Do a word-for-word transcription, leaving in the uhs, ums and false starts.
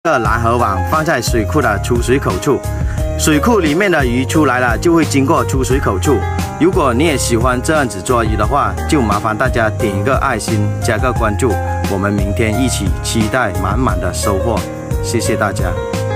个蓝河网放在水库的出水口处，水库里面的鱼出来了就会经过出水口处。如果你也喜欢这样子捉鱼的话，就麻烦大家点一个爱心，加个关注，我们明天一起期待满满的收获。谢谢大家。